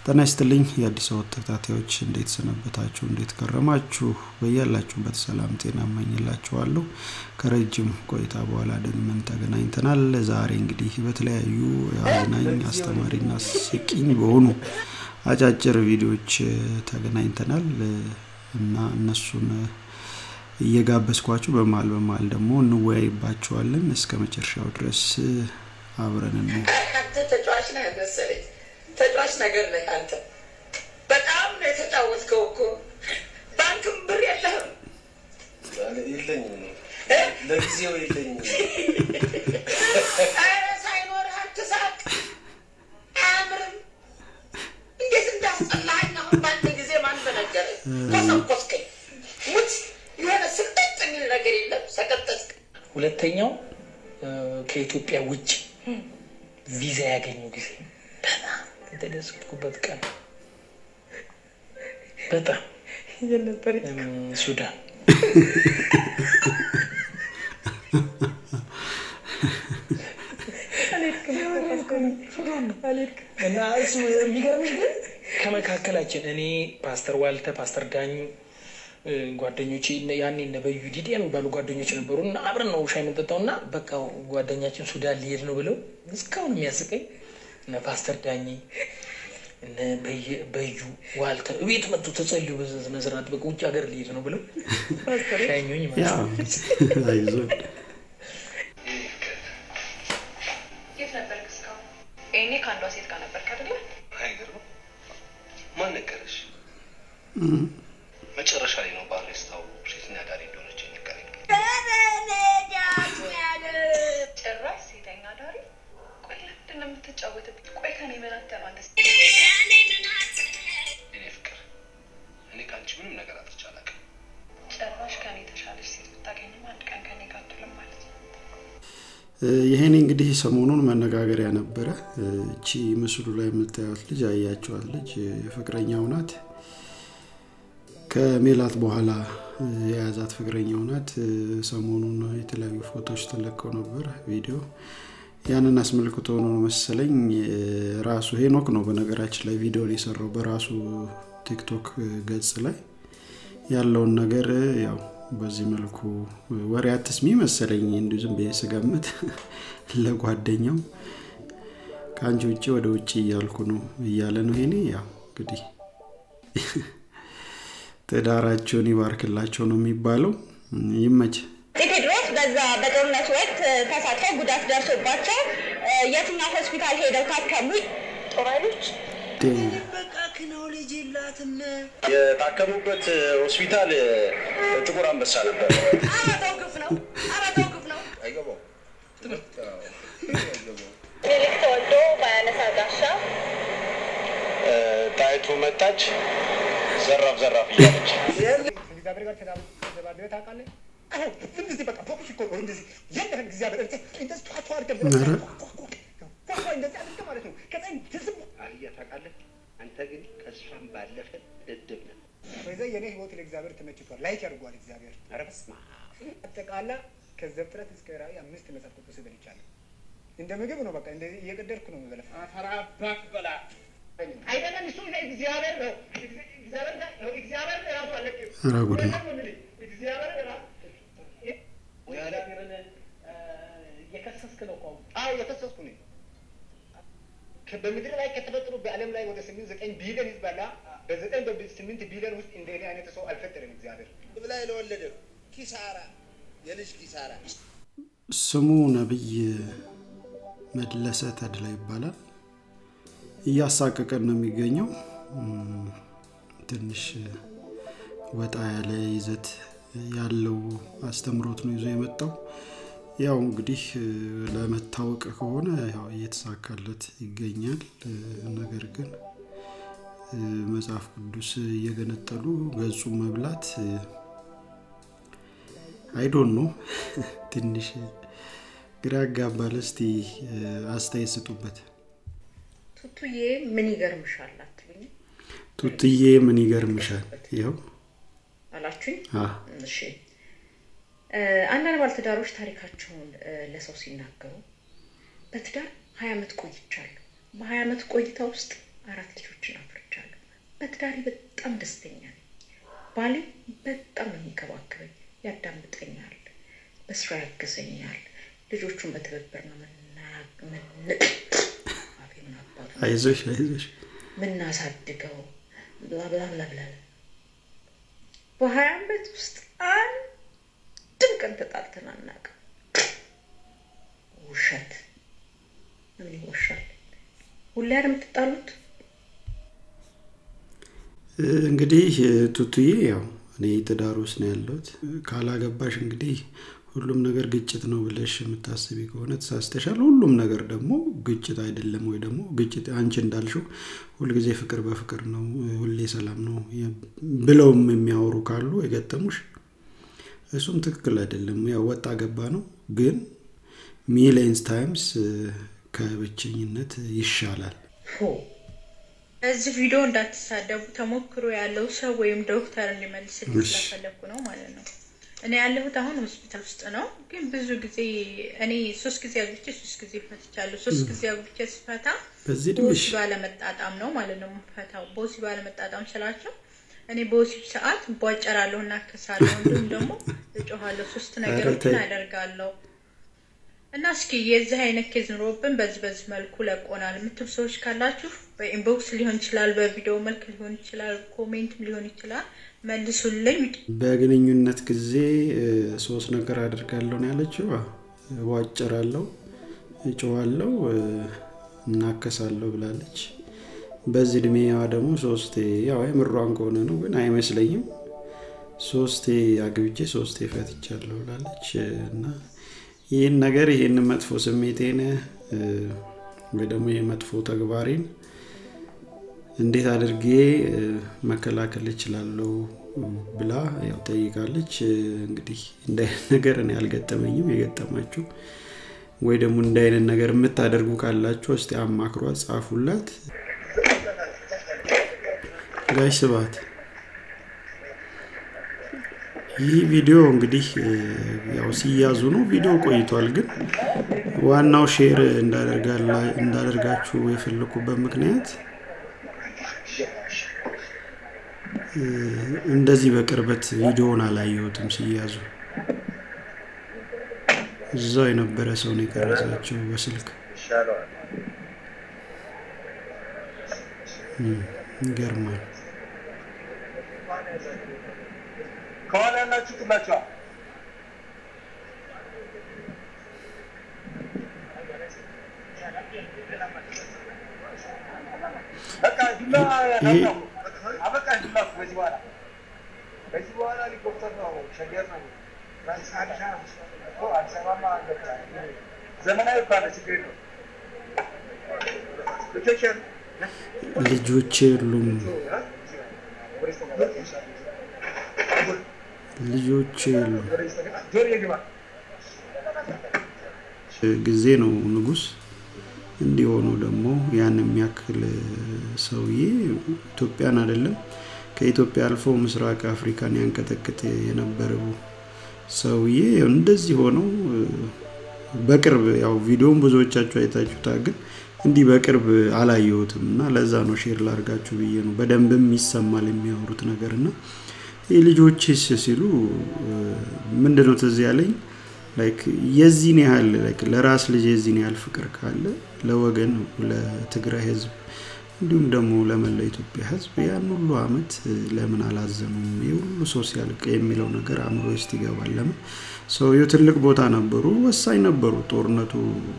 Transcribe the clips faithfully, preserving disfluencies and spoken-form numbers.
ጤና ይስጥልኝ የአዲስ አበባ ተከታታዮች እንዴት ሰነበታችሁ እንዴት ከረማችሁ በያላችሁበት ሰላም ጤና እመኝላችኋለሁ ከረጅም ቆይታ በኋላ ደግመን ተገናኝተናል ዛሬ እንግዲህ በተለያዩ አዝናኝ አስተማሪና ስቂኝ በሆኑ አጫጭር ቪዲዮዎች ተገናኝተናል እና እነሱን እየጋበዝኳችሁ በመሃል በመሃል ደግሞ እንወያይባቸዋለን እስከ መጨረሻው ድረስ አብረን ነው ተጫዋች ነህ መሰለኝ ተጫዋች ነገር ነህ አንተ በጣም ነው የተጫወትከው እኮ ባንክም ብር የለህም የለኝም ለጊዜው የለኝም ኧረ ሳይኖርህ አትሳቅ አያምርም እንዴት እንዳስጠላኸኝ አሁን በአንድ ጊዜ ማን በነገረኝ ኮሰኮስከኝ ሙት የሆነ ስቅጥጥ የሚል ነገር የለም ሰቀጠጥክ ሁለተኛው ከኢትዮጵያ ውጭ ቪዛ ያገኙ ጊዜ በጣም ተደሰትኩበት ቀን በጣም የነበር ሱዳን እና እሱ የሚገርምሽ ግን ከመካከላችን እኔ ፓስተር ዋልተ ፓስተር ዳኙ ጓደኞቼ ያኔ ነበዩ ዲዲኤም ባሉ ጓደኞች ነበሩና አብረን ነው ሻይ የምንጠጣውና በቃ ጓደኛችን ሱዳን ሊሄድ ነው ብለው እስካሁን የሚያስቀኝ እና ፓስተር ዳኝ እና በዩ ዋልተ ቤት መጥቶ ተጸልዩ በመዝራት በቃ ውጭ ሀገር ሊሄድ ነው ብለው ፓስተር ዳኙኝ ማለት አይዞ የት ነበር እስካሁን እኔ ካንዷ ሴት ጋር ነበር አይደል አይገርም ማን ነገርሽ መጨረሻ ላይ ነው ባሪስታው ሴትና ዳሪ እንደሆነች ንገረኝ ጭራሽ ሴተኛ ዳሪ ቆይ ለምንድን ነው የምትጫወትብኝ ቆይ ከኔ መናት ማለት እኔ ፍቅር እኔ ካንቺ ምንም ነገር አትቻላቀ ጭራሽ ከኔ ተሻለሽ ሴት ብታገኝም አንድ ቀን ከኔ ጋር አትልም ማለት ነው ይሄን እንግዲህ ሰሞኑን መነጋገሪያ ነበረ እቺ ምስሉ ላይ የምታዩት ልጅ አያችኋት ልጅ ፍቅረኛው ናት ከሜላት በኋላ የያዛት ፍቅረኛው ናት ሰሞኑን የተለያዩ ፎቶዎች ተለቀው ነበር ቪዲዮ ያንን አስመልክቶ ነው መሰለኝ ራሱ ሄኖክ ነው በነገራችን ላይ ቪዲዮ የሰራው በራሱ ቲክቶክ ገጽ ላይ ያለውን ነገር ያው በዚህ መልኩ ወሬ አትስሚ መሰለኝ እንዴ ዝም በየሰገመት ለጓደኛው ካንቺ ውጪ ወደ ውጪ ያልኩ ነው ይያለ ነው ሄኔ ያው እንግዲህ ተዳራቸውን ይባርክላቸው ነው የሚባለው ይመች ቴድሮስ በዛ በጦርነት ወቅት ተሳትፈው ጉዳት ደርሶባቸው የትኛው ሆስፒታል ሄደው ታከሙ ጦራሎች በቃ ክኖሎጂ ላትን የታከሙበት ሆስፒታል ጥቁር አንበሳ ነበር አራተው ግፍ ነው አራተው ግፍ ነው አይገባው ትምህርት አይገባው ሚልክ ተወልዶ ባያነሳ ጋሻ ጣይቱ መጣች ዘራፍ ዘራፍ ይያለች እግዚአብሔር ጋር ተባብረው ታውቃለህ አሁን እንደዚህ በቃ ፎክስ እኮ እንደዚህ የለም እግዚአብሔር እንደዚህ ቷቷ አድርገን ፎክስ እንደዚህ አድርገን ማለት ነው ከዛን ትዝም አህያ ታውቃለህ አንተ ግን ከሷም ባለፈ እድብ ነህ በዛ የኔ ህይወት ለእግዚአብሔር ተመችቷል ላይክ ያርጓል እግዚአብሔር ኧረ በስመ አጠቃላ ከዘፍጥረት እስከ ራእይ አምስት መጽሐፍ ቅዱስ በልቻለሁ እንደ ምግብ ነው በቃ እንደዚህ እየቀደርኩ ነው የምበላው አፈራባክ በላ አይደለም እሱ እግዚአብሔር ነው እግዚአብሔር ነው እግዚአብሔር ራሱ አለቀ አራጉድ እግዚአብሔር ራሱ ወያላገረን የከሰስከ ነው ቆም አው የከሰስኩ ነኝ በምድር ላይ ከተፈጠሩ በአለም ላይ ወደ ስምንት ዘጠኝ ቢሊዮን ህዝብ አለ በዘጠኝ በስምንት ቢሊዮን ውስጥ እንደኔ አይነት ሰው አልፈጠረም እግዚአብሔር ብላይ ለወለደ ኪሳራ የልጅ ኪሳራ ስሙ ነብይ መድለሰ ተድላ ይባላል እያሳቀቀን ነው የሚገኘው ትንሽ ወጣ ያለ ይዘት ያለው አስተምሮት ነው ይዞ የመጣው ያው እንግዲህ ለመታወቅ ከሆነ ያው እየተሳካለት ይገኛል ነገር ግን መጽሐፍ ቅዱስ እየገነጠሉ ገጹ መብላት አይ ዶንት ኖ ትንሽ ግራ ያጋባል እስቲ አስተያየት ስጡበት ቱቱዬ ምን ይገርምሻል አትሉኝ ቱቱዬ ምን ይገርምሻል ይሄው አላችሁኝ አ እሺ አንዳንድ ባለትዳሮች ታሪካቸውን ለሰው ሲናገሩ በትዳር ሀያ አመት ቆይቻለሁ በሀያ አመት ቆይታ ውስጥ አራት ልጆችን አፍርቻለሁ በትዳሬ በጣም ደስተኛ ነኝ። ባሌ በጣም የሚንከባከበኝ ያዳምጠኛል፣ በስራ ያግዘኛል። ልጆቹን በትብብር ነው ምን አፌን አባቱ አይዞሽ አይዞሽ ምን አሳድገው ብላ ብላ ብላ ብላ በሀያ ዓመት ውስጥ አንድም ቀን ተጣልተን አናውቅም። ውሸት ምን ይወሻል? ሁሌ አይደል የምትጣሉት? እንግዲህ ቱቱዬ ያው እኔ ትዳር ውስጥ ነው ያለሁት። ካላገባሽ እንግዲህ ሁሉም ነገር ግጭት ነው ብለሽ የምታስቢ ከሆነ ተሳስተሻል። ሁሉም ነገር ደግሞ ግጭት አይደለም ወይ ደግሞ ግጭት አንቺ እንዳልሽው ሁሉ ጊዜ ፍቅር በፍቅር ነው ሁሌ ሰላም ነው ብለውም የሚያወሩ ካሉ የገጠሙሽ እሱም ትክክል አይደለም። ያው ወጣ ገባ ነው። ግን ሚሊየንስ ታይምስ ከብቸኝነት ይሻላል። እዚህ ቪዲዮ እንዳትሳደቡ ተሞክሮ ያለው ሰው ወይም ዶክተር እንዲመልስልኝ ስለፈለኩ ነው ማለት ነው። እኔ ያለሁት አሁን ሆስፒታል ውስጥ ነው። ግን ብዙ ጊዜ እኔ ሶስት ጊዜ አግብቼ ሶስት ጊዜ ፈትቻለሁ። ሶስት ጊዜ አግብቼ ስፈታ በዚህ ድምሽ ባለ መጣጣም ነው ማለት ነው ፈታው። ቦሲ ባለ መጣጣም ስላቸው እኔ ቦሲ ሰዓት ቧጨራለሁና ከሳለሁ እንዴም ደግሞ እጮሃለሁ። ሶስት ነገሮችን አደርጋለሁ። እና እስኪ የዚህ አይነት ኬዝ ኖሮብን በዚህ በዚህ መልኩ ለቆናል የምትሉ ሰዎች ካላችሁ በኢንቦክስ ሊሆን ይችላል፣ በቪዲዮ መልክ ሊሆን ይችላል፣ ኮሜንትም ሊሆን ይችላል መልሱልኝ። በግንኙነት ጊዜ ሶስት ነገር አደርጋለሁ ነው ያለችው። ዋጨራለሁ፣ እጮሃለሁ፣ እናከሳለሁ ብላለች። በዚህ እድሜዋ ደግሞ ሶስቴ ያው የምሯን ከሆነ ነው ግን አይመስለኝም ሶስቴ አግብቼ ሶስቴ ፈትቻለሁ ብላለች። እና ይሄን ነገር ይሄን መጥፎ ስሜቴን ወይ ደግሞ የመጥፎ ተግባሬን እንዴት አድርጌ መከላከል እችላለሁ ብላ ያው ጠይቃለች። እንግዲህ እንደ ነገር እኔ አልገጠመኝም። የገጠማችሁ ወይ ደግሞ እንደ አይነት ነገር የምታደርጉ ካላችሁ እስቲ አማክሯት፣ ጻፉላት። ጋይስ ስባት ይህ ቪዲዮ እንግዲህ ያው ሲያዙ ነው ቪዲዮ ቆይቷል። ግን ዋናው ሼር እንዳደርጋላ እንዳደርጋችሁ የፈለኩበት ምክንያት እንደዚህ በቅርበት ቪዲዮውን አላየሁትም ሲያዙ። እዛው የነበረ ሰው ነው የቀረጻቸው በስልክ። ይገርማል። ከኋላ ያላችሁ ጥላቻ በቃ ዱላ ነው አበቃ ዱላ በዚህ በኋላ በዚህ በኋላ ሊቆጠር ነው ሸገር ነው ራሳንሻ እኮ አሰማማ በቃ ዘመናዊ ባለ ችግር ነው። ልጆች የሉም ልጆች የሉም ጊዜ ነው ንጉስ እንዲሆኑ ደግሞ ያን የሚያክል ሰውዬ ኢትዮጵያን አይደለም ከኢትዮጵያ አልፎ ምስራቅ አፍሪካን ያንቀጠቀጠ የነበረው ሰውዬ እንደዚህ ሆነው በቅርብ ያው ቪዲዮውን ብዙዎቻችሁ አይታችሁታል። ግን እንዲህ በቅርብ አላየሁትምና ለዛ ነው ሼር ላርጋችሁ ብዬ ነው። በደንብም ይሰማል የሚያወሩት ነገርና የልጆችስ ሲሉ ምንድነው ትዝ ያለኝ ላይክ የዚህን ያህል ላይክ ለራስ ልጅ የዚህን ያህል ፍቅር ካለ ለወገን ለትግራይ ህዝብ እንዲሁም ደግሞ ለመላው ኢትዮጵያ ህዝብ ያን ሁሉ አመት ለምን አላዘኑም? የሁሉ ሶሻል የሚለው ነገር አምሮ ውስጥ ይገባል። ለምን ሰውየው ትልቅ ቦታ ነበሩ፣ ወሳኝ ነበሩ። ጦርነቱ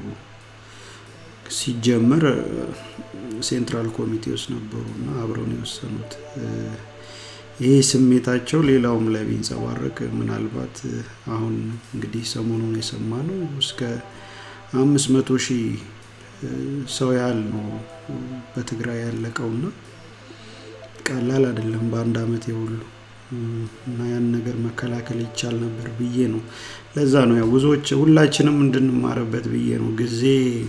ሲጀመር ሴንትራል ኮሚቴ ውስጥ ነበሩና አብረው ነው የወሰኑት። ይሄ ስሜታቸው ሌላውም ላይ ቢንጸባረቅ ምናልባት አሁን እንግዲህ ሰሞኑን የሰማነው እስከ አምስት መቶ ሺህ ሰው ያህል ነው በትግራይ ያለቀውና ቀላል አይደለም በአንድ አመት ይሁሉ እና ያን ነገር መከላከል ይቻል ነበር ብዬ ነው። ለዛ ነው ያው ብዙዎች ሁላችንም እንድንማርበት ብዬ ነው። ጊዜ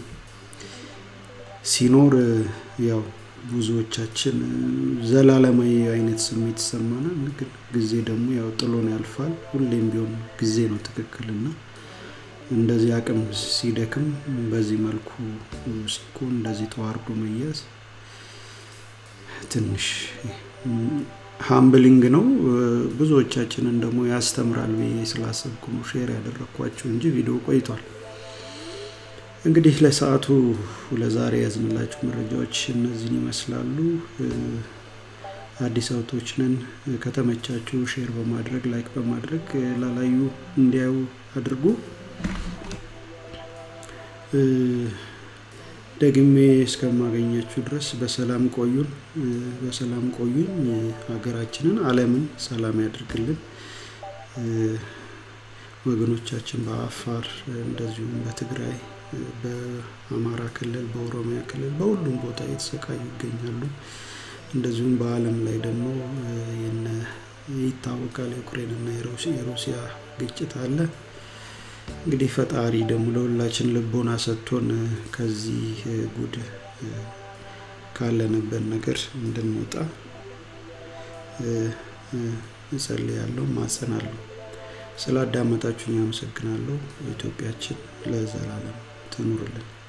ሲኖር ያው ብዙዎቻችን ዘላለማዊ አይነት ስሜት ይሰማናል። ግን ጊዜ ደግሞ ያው ጥሎን ያልፋል። ሁሌም ቢሆን ጊዜ ነው ትክክልና እንደዚህ አቅም ሲደክም በዚህ መልኩ ሲኮን እንደዚህ ተዋርዶ መያዝ ትንሽ ሃምብሊንግ ነው ብዙዎቻችንን ደግሞ ያስተምራል ብዬ ስላሰብኩ ነው ሼር ያደረኳችሁ እንጂ ቪዲዮ ቆይቷል እንግዲህ ለሰዓቱ ለዛሬ ያዝንላችሁ መረጃዎች እነዚህን ይመስላሉ አዲስ አውቶች ነን ከተመቻችሁ ሼር በማድረግ ላይክ በማድረግ ላላዩ እንዲያዩ አድርጉ ደግሜ እስከማገኛችሁ ድረስ በሰላም ቆዩን በሰላም ቆዩኝ ሀገራችንን ዓለምን ሰላም ያድርግልን ወገኖቻችን በአፋር እንደዚሁም በትግራይ በአማራ ክልል በኦሮሚያ ክልል በሁሉም ቦታ የተሰቃዩ ይገኛሉ እንደዚሁም በአለም ላይ ደግሞ የነ ይታወቃል ዩክሬን እና የሩሲያ ግጭት አለ እንግዲህ ፈጣሪ ደግሞ ለሁላችን ልቦና ሰጥቶን ከዚህ ጉድ ካለንበት ነገር እንድንወጣ እጸልያለሁ ማጸናለሁ ስላዳመጣችሁኝ አመሰግናለሁ ኢትዮጵያችን ለዘላለም ትኑርልን